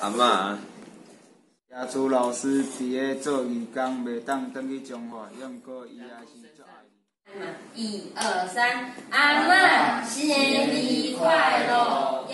阿嬷， 耶稣老师伫咧做义工，袂当转去中华，毋过伊也是足爱你。 1、2、3，阿嬷，新年快乐！